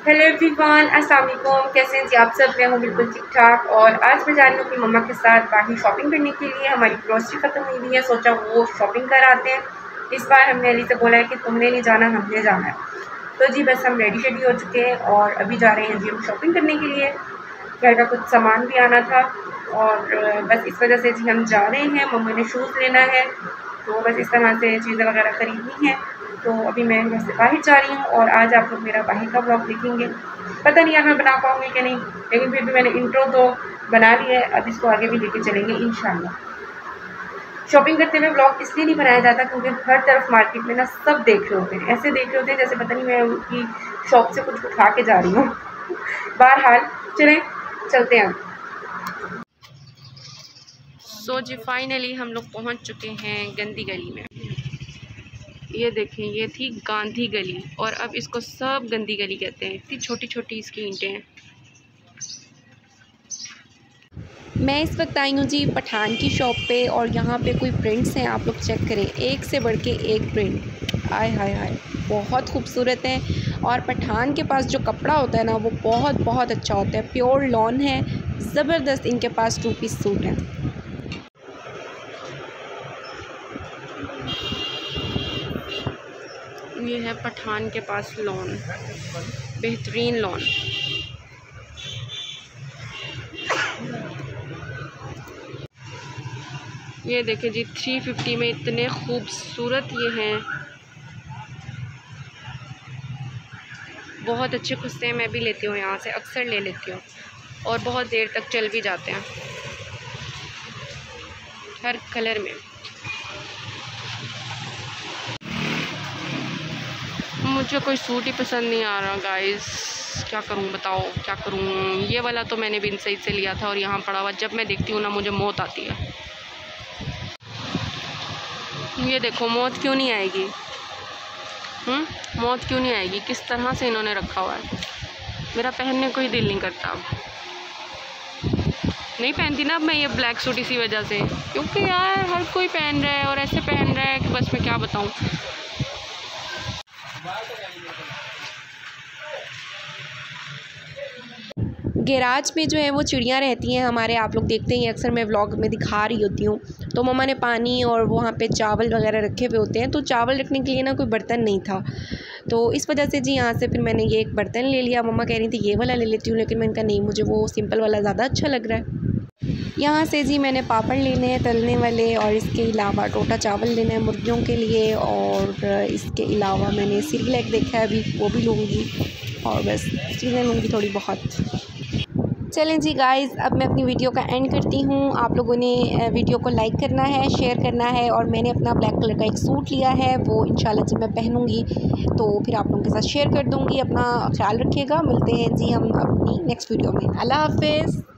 Hello everyone, अस्सलाम वालेकुम। कैसे हैं जी आप सब? मैं हूँ बिल्कुल ठीक ठाक। और आज मैं जा रही हूँ अपनी मम्मा के साथ बाहर शॉपिंग करने के लिए। हमारी ग्रोसरी ख़त्म हुई हुई है, सोचा वो शॉपिंग कर आते हैं। इस बार हमने अली से बोला है कि तुमने नहीं जाना, हमने जाना है। तो जी बस हम रेडी शेडी हो चुके हैं और अभी जा रहे हैं जी हम शॉपिंग करने के लिए। घर का कुछ सामान भी आना था और बस इस वजह से जी हम जा रहे हैं। मम्मा ने शूज़ लेना है, तो बस इस तरह से चीज़ें वगैरह ख़रीदनी है। तो अभी मैं घर से बाहर जा रही हूँ और आज आप लोग मेरा बाहर का व्लॉग देखेंगे। पता नहीं यार मैं बना पाऊँगी कि नहीं, लेकिन फिर भी मैंने इंट्रो तो बना लिया है। अब इसको आगे भी लेके चलेंगे इंशाल्लाह। शॉपिंग करते हुए व्लॉग इसलिए नहीं बनाया जाता क्योंकि हर तरफ मार्केट में ना सब देख रहे होते हैं, ऐसे देख रहे होते हैं जैसे पता नहीं मैं उनकी शॉप से कुछ उठा के जा रही हूँ। बहरहाल चलें, चलते हैं। सो जी फाइनली हम लोग पहुँच चुके हैं गंदी गली में। ये देखें, ये थी गांधी गली और अब इसको सब गंदी गली कहते हैं। इतनी छोटी छोटी इसकी ईंटें हैं। मैं इस वक्त आई हूँ जी पठान की शॉप पे और यहाँ पे कोई प्रिंट्स हैं, आप लोग चेक करें, एक से बढ़ के एक प्रिंट। आय हाय हाय, बहुत खूबसूरत हैं। और पठान के पास जो कपड़ा होता है ना वो बहुत बहुत अच्छा होता है, प्योर लॉन है, ज़बरदस्त इनके पास 2 पीस सूट हैं। ये है पठान के पास लॉन, बेहतरीन लॉन। ये देखें जी 350 में इतने खूबसूरत ये हैं, बहुत अच्छे खुजते हैं। मैं भी लेती हूँ यहाँ से, अक्सर ले लेती हूँ और बहुत देर तक चल भी जाते हैं हर कलर में। मुझे कोई सूट ही पसंद नहीं आ रहा गाइस, क्या करूं बताओ क्या करूं। ये वाला तो मैंने बिन सही से लिया था और यहाँ पड़ा हुआ, जब मैं देखती हूँ ना मुझे मौत आती है। ये देखो मौत क्यों नहीं आएगी, मौत क्यों नहीं आएगी, किस तरह से इन्होंने रखा हुआ है। मेरा पहनने को ही दिल नहीं करता। अब नहीं पहनती ना अब मैं ये ब्लैक सूट इसी वजह से, क्योंकि यार हर कोई पहन रहा है और ऐसे पहन रहा है कि बस मैं क्या बताऊँ। गैराज में जो है वो चिड़ियाँ रहती हैं हमारे, आप लोग देखते हैं अक्सर, मैं व्लॉग में दिखा रही होती हूँ। तो मम्मा ने पानी और वहाँ पे चावल वगैरह रखे हुए होते हैं, तो चावल रखने के लिए ना कोई बर्तन नहीं था, तो इस वजह से जी यहाँ से फिर मैंने ये एक बर्तन ले लिया। मम्मा कह रही थी ये वाला ले लेती हूँ, लेकिन मैंने कहा नहीं, मुझे वो सिंपल वाला ज़्यादा अच्छा लग रहा है। यहाँ से जी मैंने पापड़ लेने हैं तलने वाले, और इसके अलावा टोटा चावल लेना है मुर्गियों के लिए, और इसके अलावा मैंने सिरलैक देखा है अभी, वो भी लूँगी, और बस चीज़ें लूँगी थोड़ी बहुत। चलें जी गाइस, अब मैं अपनी वीडियो का एंड करती हूँ। आप लोगों ने वीडियो को लाइक करना है, शेयर करना है, और मैंने अपना ब्लैक कलर का एक सूट लिया है, वो इंशाल्लाह जब मैं पहनूँगी तो फिर आप लोगों के साथ शेयर कर दूँगी। अपना ख्याल रखिएगा, मिलते हैं जी हम अपनी नेक्स्ट वीडियो में। अल्लाह हाफ़िज़।